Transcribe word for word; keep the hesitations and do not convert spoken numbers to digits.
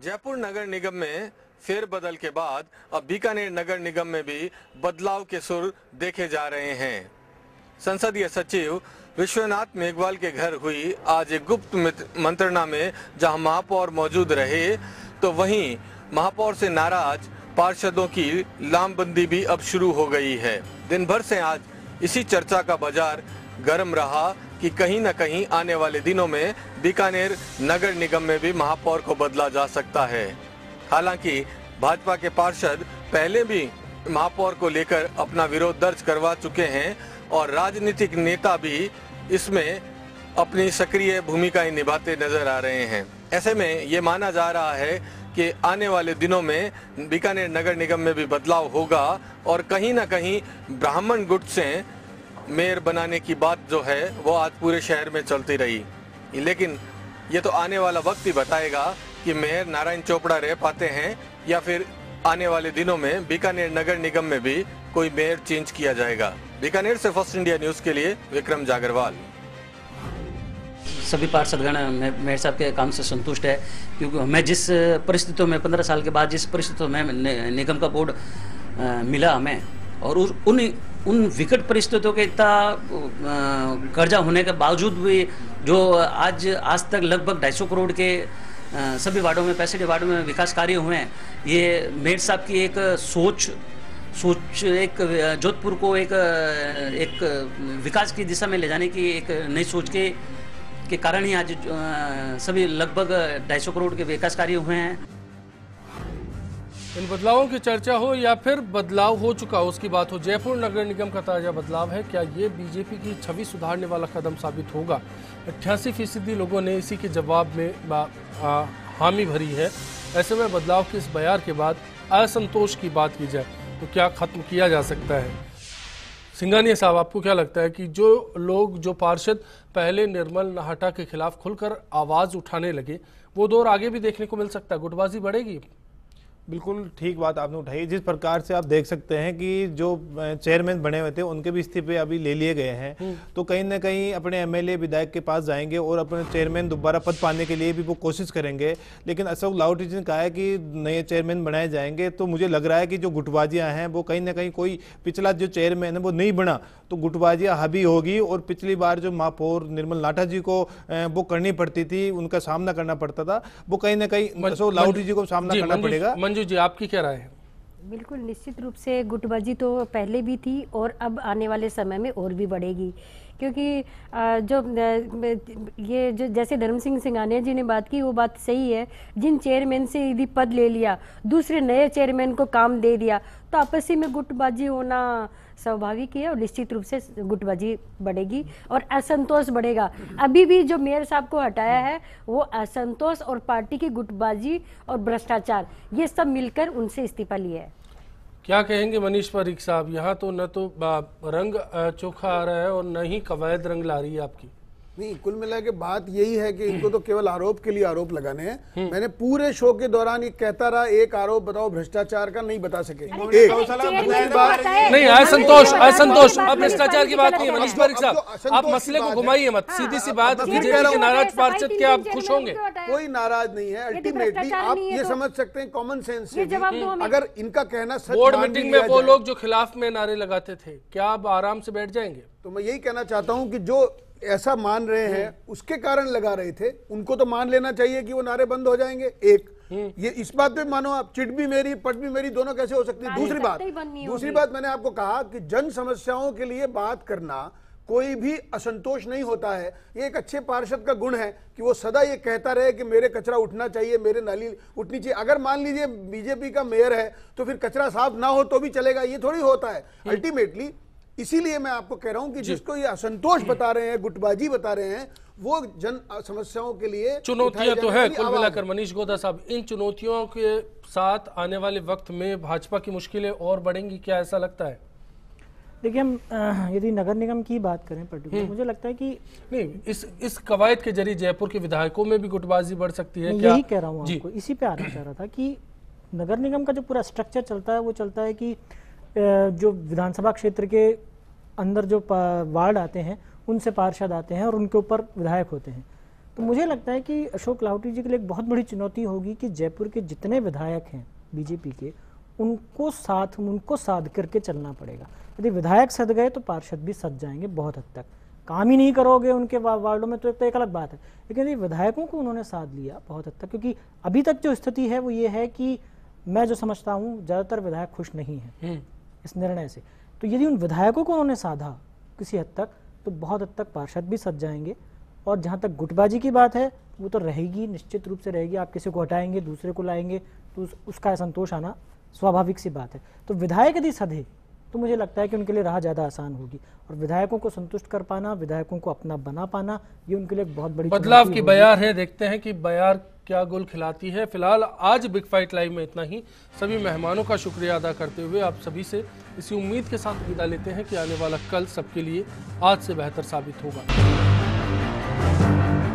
जयपुर नगर निगम में फेरबदल के बाद अब बीकानेर नगर निगम में भी बदलाव के सुर देखे जा रहे हैं। संसदीय सचिव विश्वनाथ मेघवाल के घर हुई आज एक गुप्त मंत्रणा में जहां महापौर मौजूद रहे, तो वहीं महापौर से नाराज पार्षदों की लामबंदी भी अब शुरू हो गई है। दिन भर से आज इसी चर्चा का बाजार गर्म रहा कि कहीं न कहीं आने वाले दिनों में बीकानेर नगर निगम में भी महापौर को बदला जा सकता है। हालांकि भाजपा के पार्षद पहले भी महापौर को लेकर अपना विरोध दर्ज करवा चुके हैं और राजनीतिक नेता भी इसमें अपनी सक्रिय भूमिका निभाते नजर आ रहे हैं। ऐसे में ये माना जा रहा है कि आने वाले दिनों में बीकानेर नगर निगम में भी बदलाव होगा और कहीं ना कहीं ब्राह्मण गुट से मेयर बनाने की बात जो है वो आज पूरे शहर में चलती रही। लेकिन ये तो आने वाला वक्त ही बताएगा कि मेयर नारायण चोपड़ा रह पाते हैं या फिर आने वाले दिनों में बीकानेर नगर निगम में भी कोई मेयर चेंज किया जाएगा। बीकानेर से फर्स्ट इंडिया न्यूज के लिए विक्रम जागरवाल। सभी पार्षदगण मेयर साहब के काम से संतुष्ट है, क्योंकि हमें जिस परिस्थितियों में पंद्रह साल के बाद जिस परिस्थितियों में निगम का बोर्ड मिला हमें, और उन उन विकट परिस्थितियों के इतना कर्जा होने के बावजूद भी जो आज आज तक लगभग ढाई सौ करोड़ के सभी वार्डों में पैंसठ वार्डों में विकास कार्य हुए हैं, ये मेयर साहब की एक सोच सोच एक जोधपुर को एक एक विकास की दिशा में ले जाने की एक नई सोच के के कारण ही आज सभी लगभग ढाई सौ करोड़ के विकास कार्य हुए हैं। इन बदलावों की चर्चा हो या फिर बदलाव हो चुका हो उसकी बात हो, जयपुर नगर निगम का ताजा बदलाव है। क्या ये बीजेपी की छवि सुधारने वाला कदम साबित होगा? अट्ठासी फीसदी लोगों ने इसी के जवाब में आ, हामी भरी है। ऐसे में बदलाव के इस बयान के बाद असंतोष की बात की जाए तो क्या खत्म किया जा सकता है? सिंघानिया साहब, आपको क्या लगता है कि जो लोग जो पार्षद पहले निर्मल नाहटा के खिलाफ खुलकर आवाज उठाने लगे, वो दौर आगे भी देखने को मिल सकता है? गुटबाजी बढ़ेगी? बिल्कुल ठीक बात आपने उठाई। जिस प्रकार से आप देख सकते हैं कि जो चेयरमैन बने हुए थे उनके भी इस्तीफे अभी ले लिए गए हैं, तो कहीं ना कहीं अपने एमएलए विधायक के पास जाएंगे और अपने चेयरमैन दोबारा पद पाने के लिए भी वो कोशिश करेंगे। लेकिन अशोक लाहोटी जी ने कहा है कि नए चेयरमैन बनाए जाएंगे, तो मुझे लग रहा है कि जो गुटबाजियाँ हैं वो कहीं ना कहीं कोई पिछला जो चेयरमैन है वो नहीं बना तो गुटबाजियाँ हावी होगी, और पिछली बार जो महापौर निर्मल नाहटा जी को वो करनी पड़ती थी, उनका सामना करना पड़ता था, वो कहीं ना कहीं अशोक लाहोटी जी को सामना करना पड़ेगा। जी, आपकी क्या राय है? बिल्कुल निश्चित रूप से गुटबाजी तो पहले भी थी और अब आने वाले समय में और भी बढ़ेगी, क्योंकि जो ये जो जैसे धर्म सिंह सिंघानिया जी ने बात की वो बात सही है। जिन चेयरमैन से यदि पद ले लिया, दूसरे नए चेयरमैन को काम दे दिया, तो आपसी में गुटबाजी होना स्वाभाविक है और निश्चित रूप से गुटबाजी बढ़ेगी और असंतोष बढ़ेगा। अभी भी जो मेयर साहब को हटाया है वो असंतोष और पार्टी की गुटबाजी और भ्रष्टाचार, ये सब मिलकर उनसे इस्तीफा लिया है। क्या कहेंगे मनीष पारीक साहब? यहाँ तो न तो रंग चोखा आ रहा है और न ही कवायद रंग ला रही है आपकी। नहीं, कुल मिला के बात यही है कि इनको तो केवल आरोप के लिए आरोप लगाने हैं। मैंने पूरे शो के दौरान ये कहता रहा, एक आरोप बताओ भ्रष्टाचार का, नहीं बता सके। एक नहीं, असंतोष असंतोष अब भ्रष्टाचार की बात नहीं है। मनीष पारीक साहब, आप मसले को घुमाइए मत, सीधी सी बात। बीजेपी के नाराज पार्षद क्या आप खुश होंगे? कोई नाराज नहीं है। अल्टीमेटली आप ये समझ सकते हैं कॉमन सेंस से, अगर इनका कहना सच बोर्ड मीटिंग में वो लोग जो खिलाफ में नारे लगाते थे, क्या आप आराम से बैठ जाएंगे? तो मैं यही कहना चाहता हूं कि जो ऐसा मान रहे हैं उसके कारण लगा रहे थे, उनको तो मान लेना चाहिए कि वो नारे बंद हो जाएंगे। एक ये इस बात पे मानो आप, चिट भी मेरी पट भी मेरी, दोनों कैसे हो सकती है? दूसरी बात दूसरी बात मैंने आपको कहा कि जन समस्याओं के लिए बात करना कोई भी असंतोष नहीं होता है। ये एक अच्छे पार्षद का गुण है कि वो सदा ये कहता रहे कि मेरे कचरा उठना चाहिए, मेरे नाली उठनी चाहिए। अगर मान लीजिए बीजेपी का मेयर है तो फिर कचरा साफ ना हो तो भी चलेगा, ये थोड़ी होता है अल्टीमेटली। इसीलिए मैं आपको कह रहा हूं कि जिसको ये असंतोष बता रहे हैं, गुटबाजी बता रहे हैं, वो जन समस्याओं के लिए चुनौतियां तो है। कुल मिलाकर मनीष गोदा साहब, इन चुनौतियों के साथ आने वाले वक्त में भाजपा की मुश्किलें और बढ़ेंगी, क्या ऐसा लगता है? देखिए, हम यदि नगर निगम की बात करें पर्टिकुलर, मुझे लगता है कि नहीं, इस इस कवायद के जरिए जयपुर के विधायकों में भी गुटबाजी बढ़ सकती है। यही कह रहा हूँ आपको, इसी पे आना चाह रहा था कि नगर निगम का जो पूरा स्ट्रक्चर चलता है वो चलता है कि जो विधानसभा क्षेत्र के अंदर जो वार्ड आते हैं उनसे पार्षद आते हैं और उनके ऊपर विधायक होते हैं। तो मुझे लगता है कि अशोक लाहोटी जी के लिए एक बहुत बड़ी चुनौती होगी कि जयपुर के जितने विधायक हैं बीजेपी के, उनको साथ उनको साध करके चलना पड़ेगा। यदि विधायक सध गए तो पार्षद भी सध जाएंगे बहुत हद तक। काम ही नहीं करोगे उनके वा, वार्डों में तो एक तो एक अलग बात है, लेकिन यदि विधायकों को उन्होंने साध लिया बहुत हद तक, क्योंकि अभी तक जो स्थिति है वो ये है कि मैं जो समझता हूँ ज़्यादातर विधायक खुश नहीं हैं इस निर्णय से। तो यदि उन विधायकों को उन्होंने साधा किसी हद तक तो बहुत हद तक पार्षद भी सज जाएंगे। और जहाँ तक गुटबाजी की बात है वो तो रहेगी, निश्चित रूप से रहेगी। आप किसी को हटाएंगे दूसरे को लाएंगे तो उस, उसका असंतोष आना स्वाभाविक सी बात है। तो विधायक यदि सधे तो मुझे लगता है कि उनके लिए राह ज़्यादा आसान होगी, और विधायकों को संतुष्ट कर पाना, विधायकों को अपना बना पाना, ये उनके लिए एक बहुत बड़ी बदलाव की बयार है। देखते हैं कि बयार क्या गुल खिलाती है। फिलहाल आज बिग फाइट लाइव में इतना ही। सभी मेहमानों का शुक्रिया अदा करते हुए आप सभी से इसी उम्मीद के साथ विदा लेते हैं कि आने वाला कल सबके लिए आज से बेहतर साबित होगा।